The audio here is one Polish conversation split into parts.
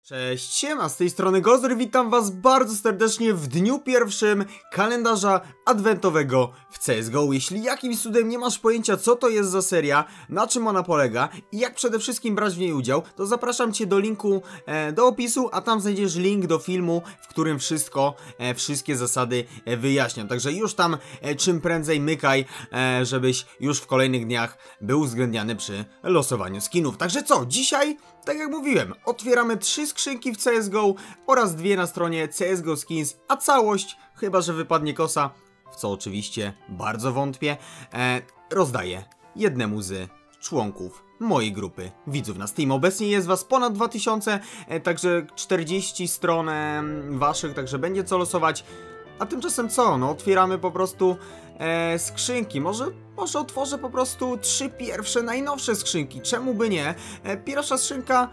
Cześć, siema, z tej strony Gozor, witam was bardzo serdecznie w dniu pierwszym kalendarza adwentowego w CSGO. Jeśli jakimś cudem nie masz pojęcia, co to jest za seria, na czym ona polega i jak przede wszystkim brać w niej udział, to zapraszam cię do linku do opisu, a tam znajdziesz link do filmu, w którym wszystkie zasady wyjaśniam. Także już tam czym prędzej mykaj, żebyś już w kolejnych dniach był uwzględniany przy losowaniu skinów. Także co, dzisiaj, tak jak mówiłem, otwieramy 3 skrzynki w CSGO oraz 2 na stronie CSGO Skins, a całość, chyba że wypadnie kosa, w co oczywiście bardzo wątpię, rozdaję jednemu z członków mojej grupy widzów na Steam. Obecnie jest was ponad 2000, także 40 stron waszych, także będzie co losować. A tymczasem co? No otwieramy po prostu skrzynki. Może otworzę po prostu 3 pierwsze, najnowsze skrzynki. Czemu by nie? Pierwsza skrzynka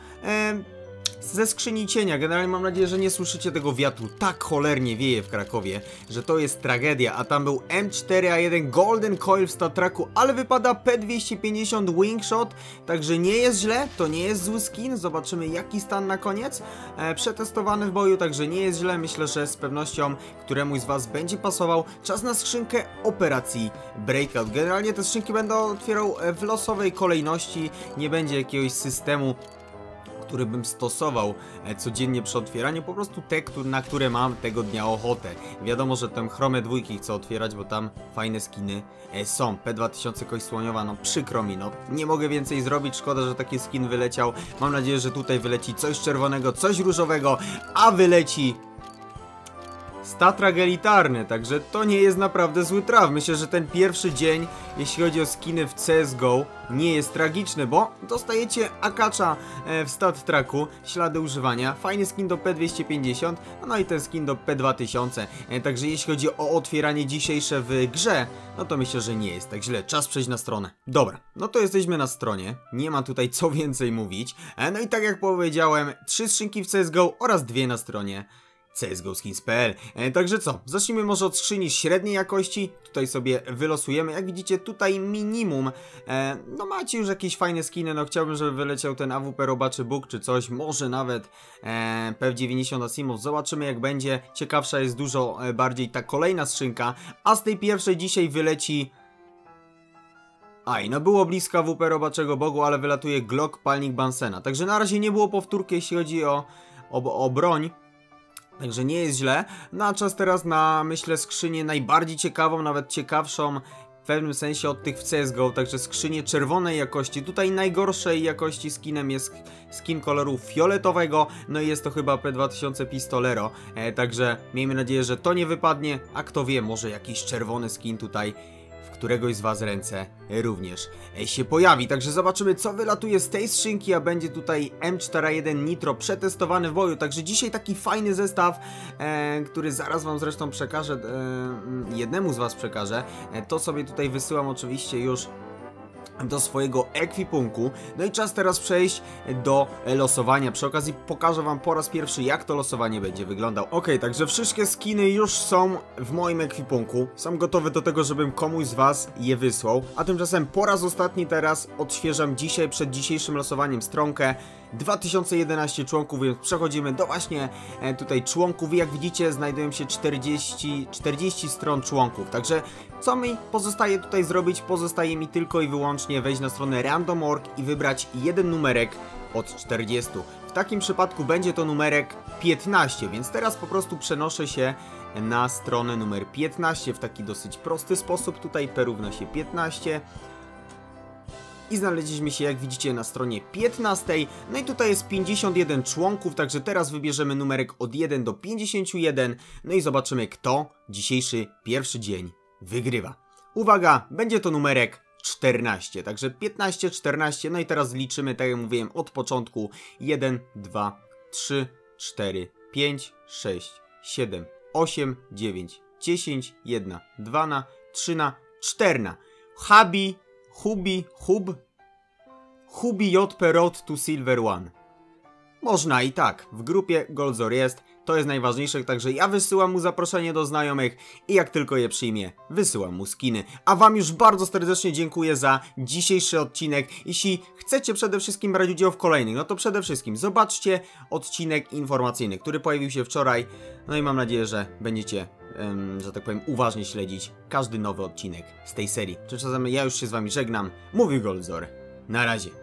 ze skrzyni cienia. Generalnie mam nadzieję, że nie słyszycie tego wiatru. Tak cholernie wieje w Krakowie, że to jest tragedia. A tam był M4A1 Golden Coil w StatTracku, ale wypada P250 Wingshot. Także nie jest źle, to nie jest zły skin. Zobaczymy jaki stan na koniec. Przetestowany w boju, także nie jest źle. Myślę, że z pewnością któremuś z was będzie pasował. Czas na skrzynkę operacji Breakout. Generalnie te skrzynki będę otwierał w losowej kolejności. Nie będzie jakiegoś systemu, który bym stosował codziennie przy otwieraniu, po prostu te, na które mam tego dnia ochotę. Wiadomo, że tam chrome dwójki chcę otwierać, bo tam fajne skiny są. P2000 kość słoniowa, no przykro mi, no nie mogę więcej zrobić, szkoda, że taki skin wyleciał. Mam nadzieję, że tutaj wyleci coś czerwonego, coś różowego, a wyleci StatTrak elitarny, także to nie jest naprawdę zły traf. Myślę, że ten pierwszy dzień, jeśli chodzi o skiny w CSGO, nie jest tragiczny, bo dostajecie akacza w StatTraku, ślady używania, fajny skin do P250, no i ten skin do P2000. Także jeśli chodzi o otwieranie dzisiejsze w grze, no to myślę, że nie jest tak źle. Czas przejść na stronę. Dobra, no to jesteśmy na stronie, nie ma tutaj co więcej mówić. No i tak jak powiedziałem, 3 skrzynki w CSGO oraz 2 na stronie CSGOskins.pl. Także co, zacznijmy może od skrzyni średniej jakości. Tutaj sobie wylosujemy, jak widzicie tutaj minimum, no macie już jakieś fajne skiny. No chciałbym, żeby wyleciał ten AWP Robaczy Bóg czy coś, może nawet PF90 Asimov. Zobaczymy jak będzie, ciekawsza jest dużo bardziej ta kolejna skrzynka. A z tej pierwszej dzisiaj wyleci... Aj, no było blisko AWP Robaczego Bogu, ale wylatuje Glock Palnik Bansena. Także na razie nie było powtórki, jeśli chodzi o broń. Także nie jest źle. No a czas teraz na, myślę, skrzynię najbardziej ciekawą, nawet ciekawszą w pewnym sensie od tych w CSGO. Także skrzynię czerwonej jakości. Tutaj najgorszej jakości skinem jest skin koloru fioletowego. No i jest to chyba P2000 Pistolero. Także miejmy nadzieję, że to nie wypadnie. A kto wie, może jakiś czerwony skin tutaj któregoś z was ręce również się pojawi. Także zobaczymy co wylatuje z tej skrzynki, a będzie tutaj M4A1 Nitro przetestowany w boju. Także dzisiaj taki fajny zestaw, który zaraz wam zresztą przekażę, jednemu z was przekażę. To sobie tutaj wysyłam oczywiście już do swojego ekwipunku. No i czas teraz przejść do losowania. Przy okazji pokażę wam po raz pierwszy jak to losowanie będzie wyglądał. Ok, także wszystkie skiny już są w moim ekwipunku. Są gotowe do tego, żebym komuś z was je wysłał. A tymczasem po raz ostatni teraz odświeżam dzisiaj przed dzisiejszym losowaniem stronkę. 2011 członków, więc przechodzimy do właśnie tutaj członków i jak widzicie znajdują się 40 stron członków. Także co mi pozostaje tutaj zrobić? Pozostaje mi tylko i wyłącznie wejść na stronę random.org i wybrać jeden numerek od 40. W takim przypadku będzie to numerek 15, więc teraz po prostu przenoszę się na stronę numer 15 w taki dosyć prosty sposób. Tutaj P równa się 15. I znaleźliśmy się, jak widzicie, na stronie 15. No i tutaj jest 51 członków, także teraz wybierzemy numerek od 1 do 51. No i zobaczymy, kto dzisiejszy pierwszy dzień wygrywa. Uwaga, będzie to numerek 14, także 15, 14. No i teraz liczymy, tak jak mówiłem, od początku. 1, 2, 3, 4, 5, 6, 7, 8, 9, 10, 1, 2, 3, 4. Hubi JP Road to Silver One. Można i tak, w grupie Goldzor jest, to jest najważniejsze, także ja wysyłam mu zaproszenie do znajomych i jak tylko je przyjmie, wysyłam mu skiny. A wam już bardzo serdecznie dziękuję za dzisiejszy odcinek. Jeśli chcecie przede wszystkim brać udział w kolejnych, no to przede wszystkim zobaczcie odcinek informacyjny, który pojawił się wczoraj. No i mam nadzieję, że będziecie, że tak powiem, uważnie śledzić każdy nowy odcinek z tej serii. Tymczasem ja już się z wami żegnam. Mówił Goldzor. Na razie.